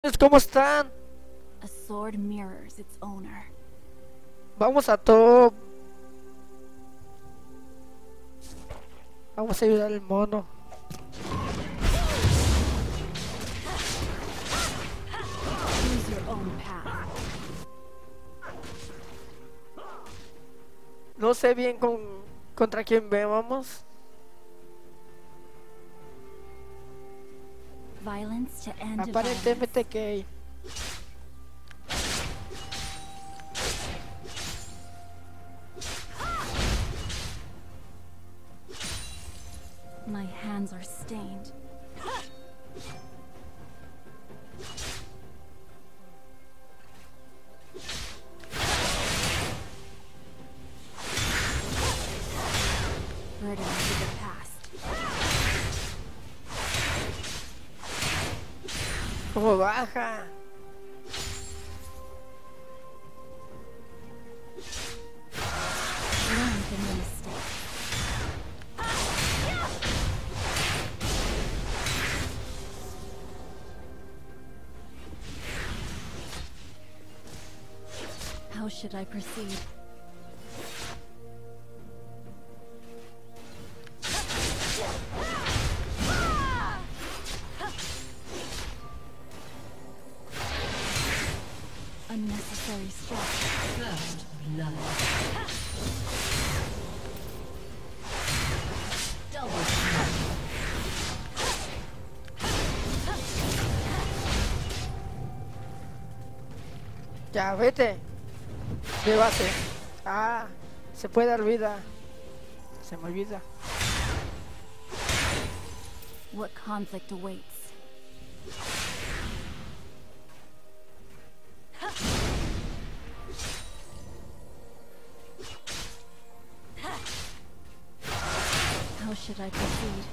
¿Cómo están? A sword mirrors its owner. Vamos a todo. Vamos a ayudar al mono. Choose your own path. No sé bien contra quién vamos. Violence to end violence. Aparentemente que My hands are stained. Burden to the past. como baja. Learn from your mistakes. How should I proceed? Unnecessary stress. First blood. Double kill. Ya, vete. De base. Ah, se puede dar vida. Se me olvida. What conflict awaits? How should I proceed?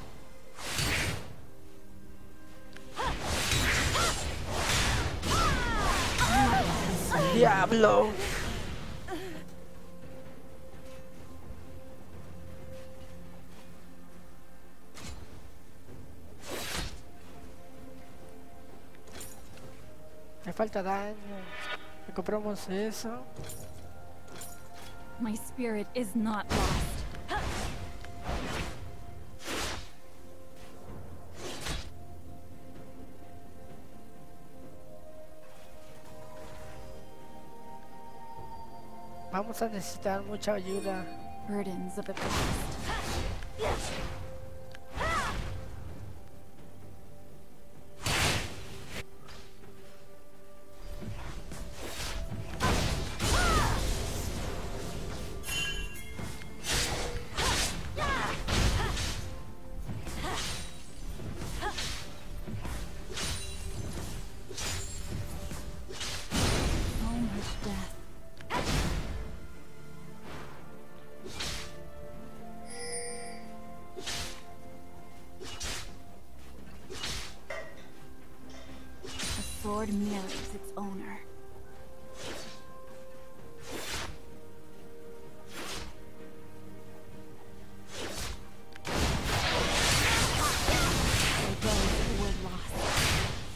Diablo. Me falta daño. Le compramos eso. My spirit is not lost. Vamos a necesitar mucha ayuda. Burdens of the past. So much death. A sword mirrors its owner. For those who were lost.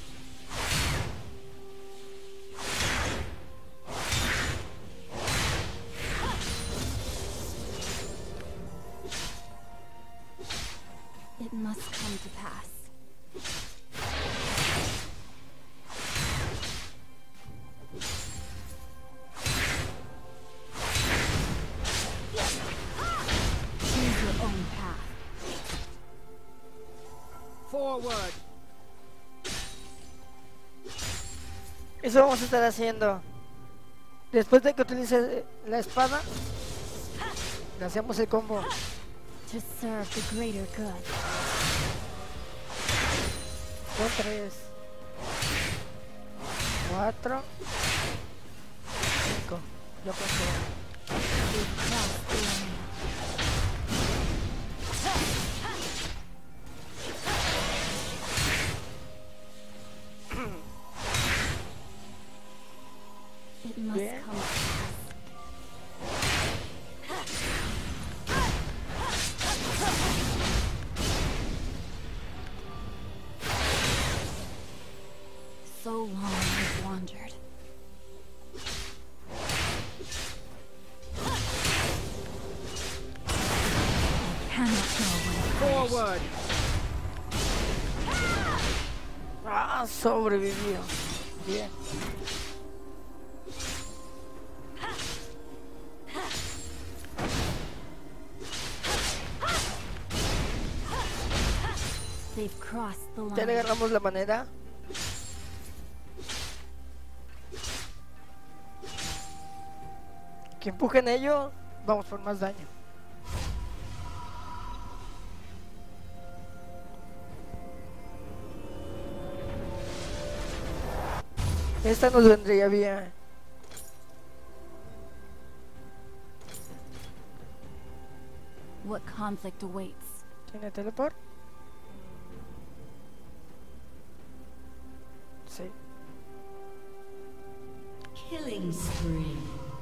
It must come to pass. Choose your own path. Forward. Eso vamos a estar haciendo. Después de que utilice la espada, le hacemos el combo. To serve the greater good. Son 3, 4, 5. Yo creo With trust alone. It must Bien. come to pass. So long. I've wandered. I cannot go when I'm finished. Forward. Ah, sobrevivió. Bien. They've crossed the Ya le line. agarramos la manera. Que empujen ellos, vamos por más daño. Esta nos vendría bien. What conflict awaits? ¿Tiene teleport? Sí. Killing spree.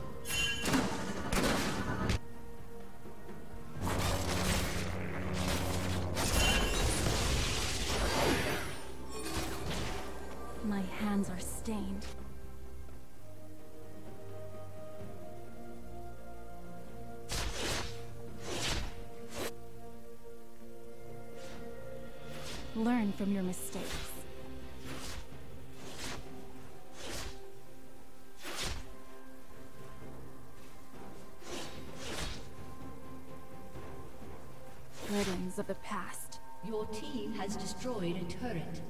My hands are stained. Learn from your mistakes. Burdens of the past. Your team has destroyed a turret.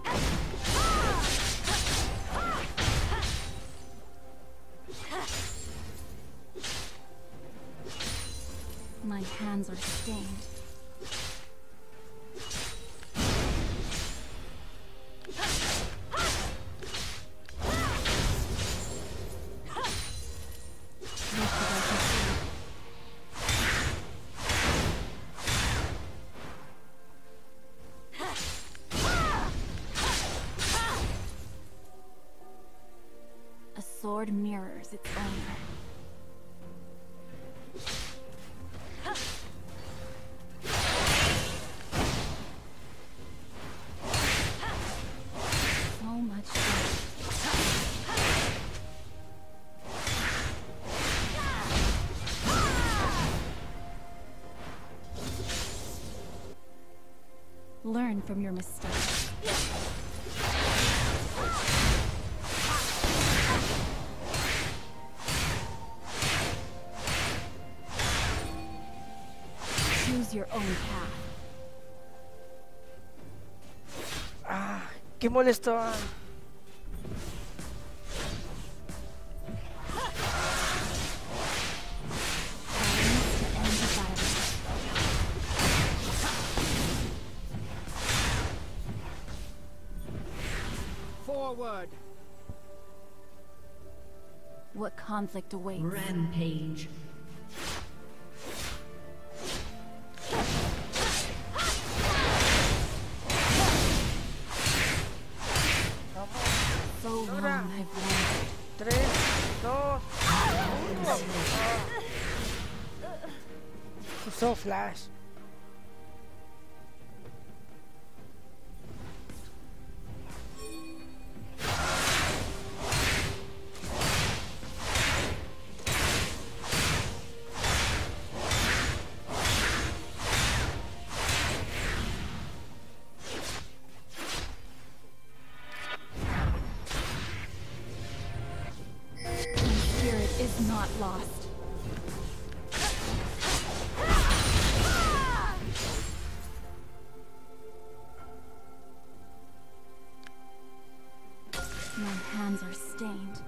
My hands are stained. What could I conceal? A sword mirrors its owner. So much blood. Learn from your mistakes. Choose your own path. Ah, qué molesto. Violence to end the violence. Forward. What conflict awaits? Rampage. So long Ahora. I've wandered. 3, 2, 1. Usó flash. My spirit is not lost. My hands are stained.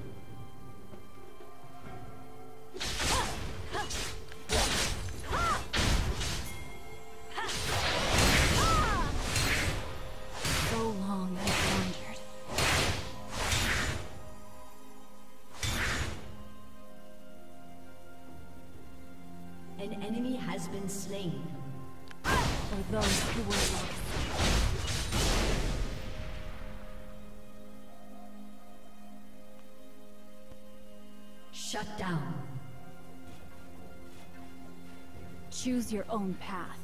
So long I've wandered. An enemy has been slain. For those who were lost. Shut down. Choose your own path.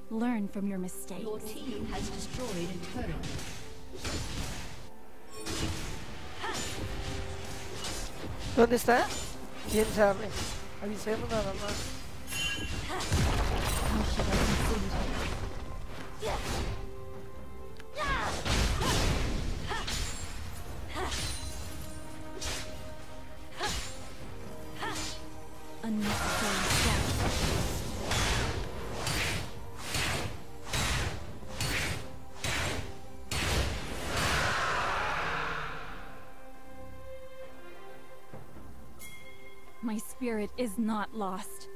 Learn from your mistakes. Your team has destroyed a turret. ¿Dónde está? ¿Quién sabe? Avisemos nada más. How should I conclude? Unnecessary steps. My spirit is not lost.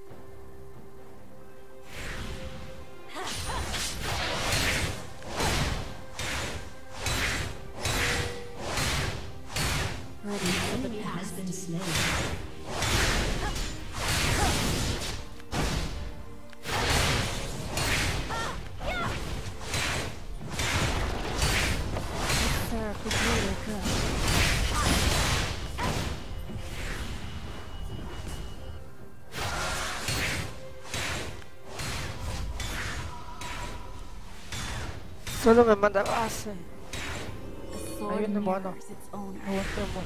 Ready for the Enemy has been slain. Sarah could really good. Solo me manda base. A sword viene mono. mirrors its owner. Aguantemos.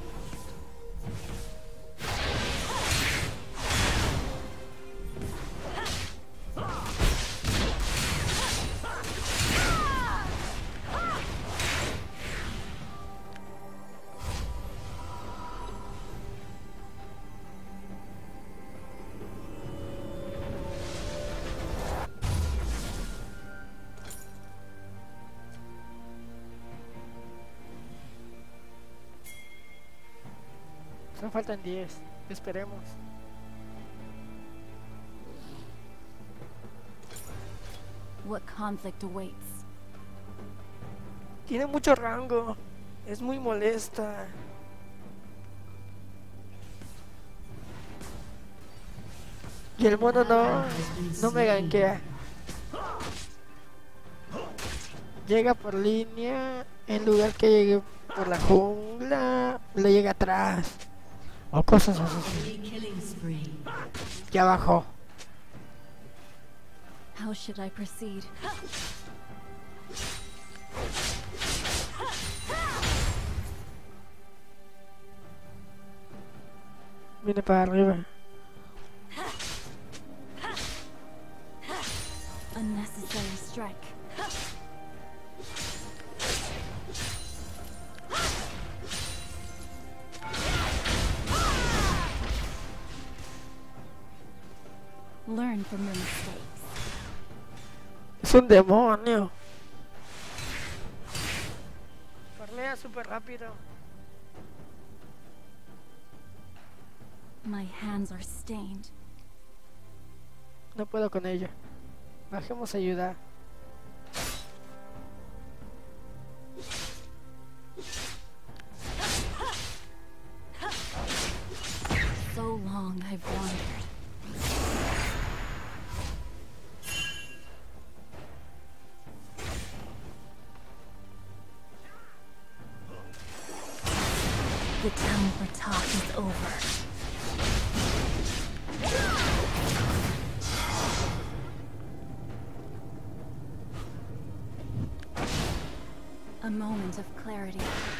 Solo faltan 10. Esperemos. What conflict awaits? Tiene mucho rango. Es muy molesta. Y el mono no me gankea. Llega por línea. En lugar que llegue por la jungla, le llega atrás. O cosas así. Killing spree. Ya bajó. How should I proceed? Viene para arriba. Unnecessary strike. Learn from your mistakes. Es un demonio. Farmea súper rápido. My hands are stained. No puedo con ella. Bajemos a ayudar. So long I've wandered. The time for talk is over. A moment of clarity.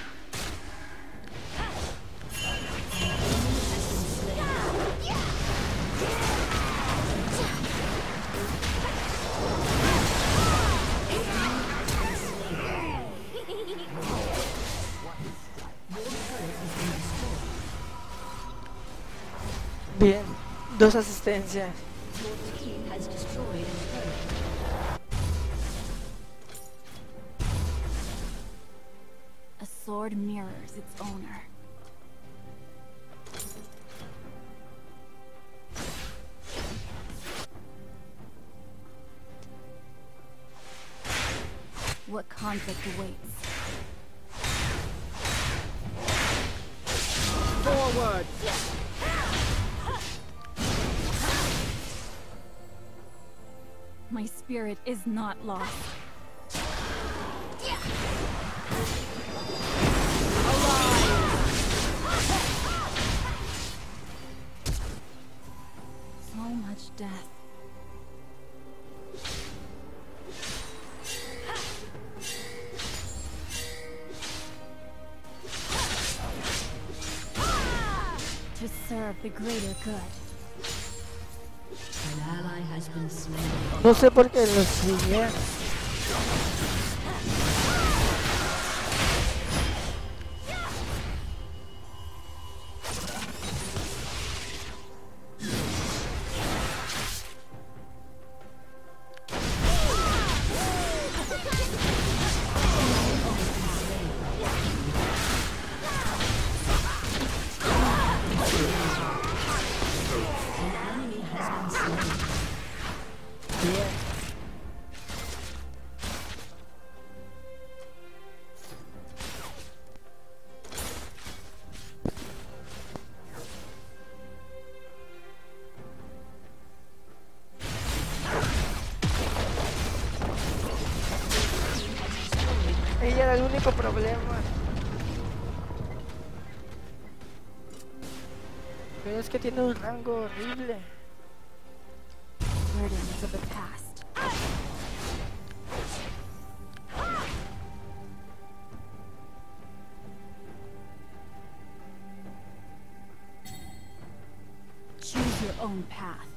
Bien, 2 asistencias. Your team has destroyed a turret. A sword mirrors its owner. What conflict awaits? Forward. My spirit is not lost. So much death. the greater good. An ally has been slain. No sé por qué los sigue. Bien. Ella era el único problema. Pero es que tiene un rango horrible. Burdens of the past. Choose your own path.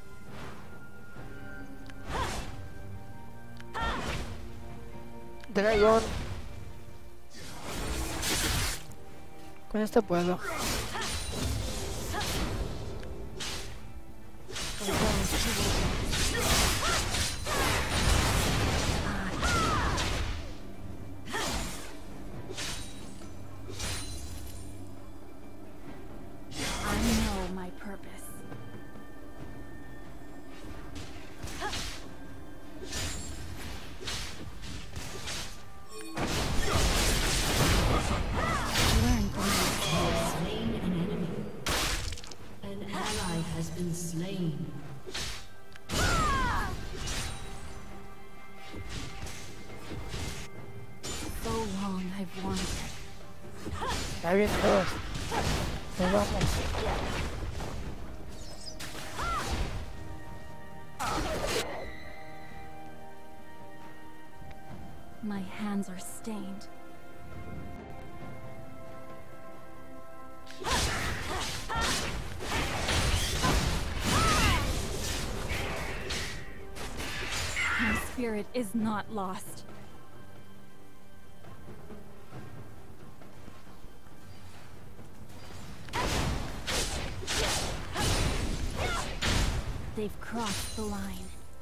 Dragón. Con esto puedo. I know my purpose. Learn from me. Slain an enemy. An ally has been slain. So long I've wandered. Ya bien todos. Nos vamos. My hands are stained. My spirit is not lost. They've crossed the line.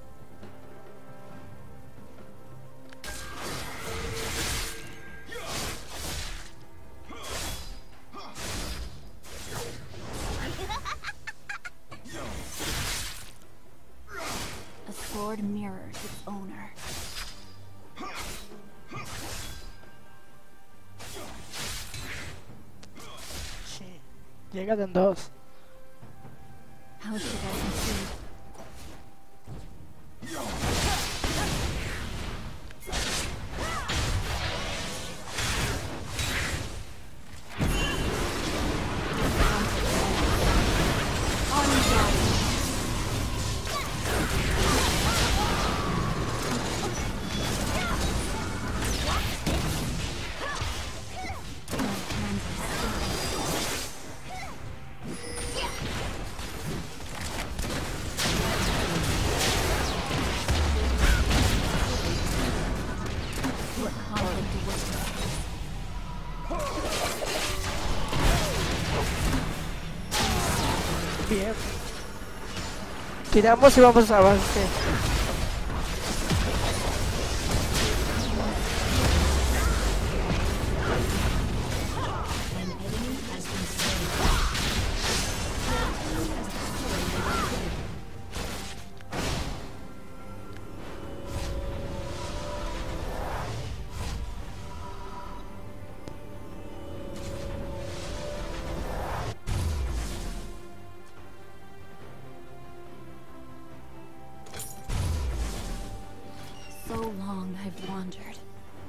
A sword mirrors its owner. Sí. Llegan en dos. How should I proceed? Bien. Tiramos y vamos a avance. An enemy has been slain. So long I've wandered.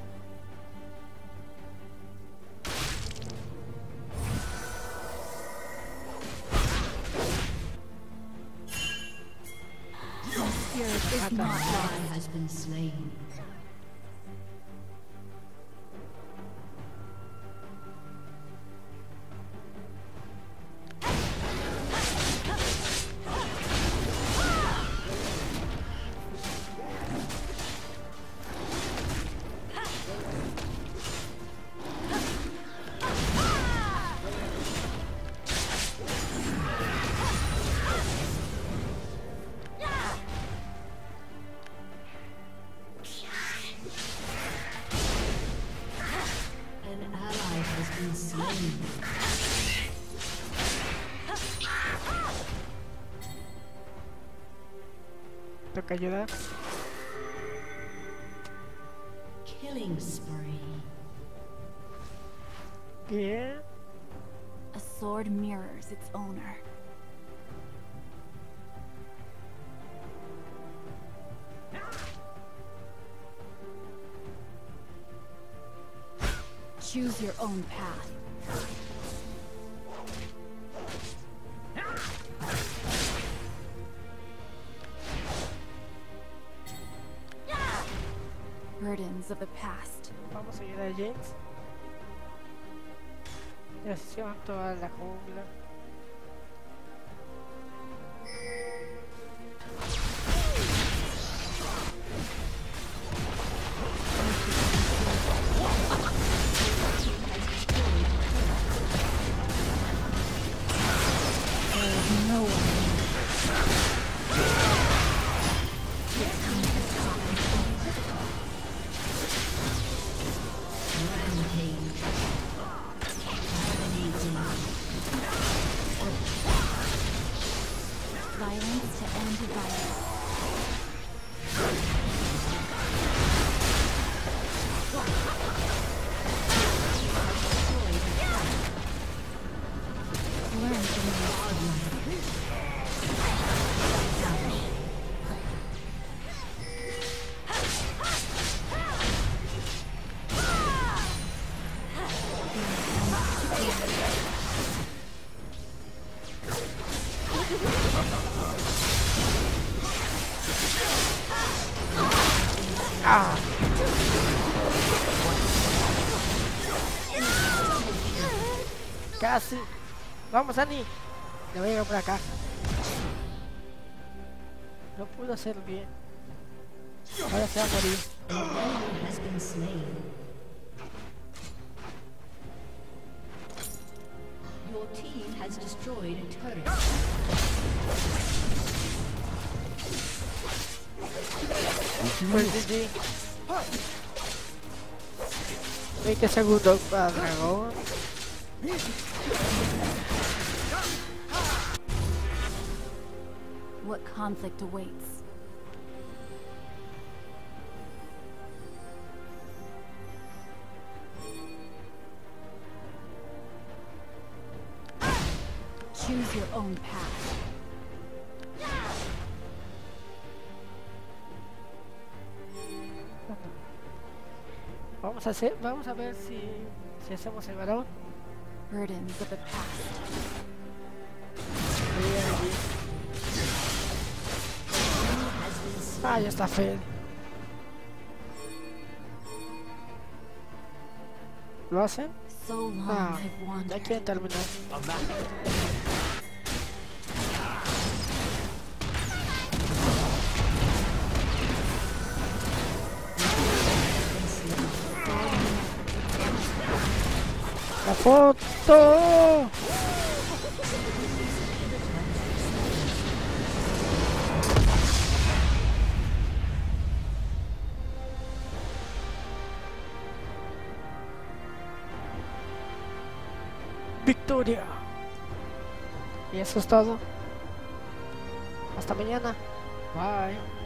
My spirit is not lost. Ally has been slain. toca ayudar. Killing spree. Bien. A sword mirrors its owner. Choose your own path. Burdens of the past. Vamos a ayudar a James. Ya se van toda la jungla. No one. Violence to end violence. Learn from your Ah. Casi. Vamos, Annie. Le voy a llegar por acá. No pudo hacer bien. Ahora se va a morir. Has been slain. Your team has destroyed a turret. Pues GG. 20 segundos para dragón. What conflict awaits? Choose your own path. Vamos a ver si hacemos el varón. Burdens of the past. Ah, ya está Fed. ¿Lo hacen? So long Ah, I've ya wandered. quieren terminar. La foto. Victoria. Y eso es todo. Hasta mañana. Bye.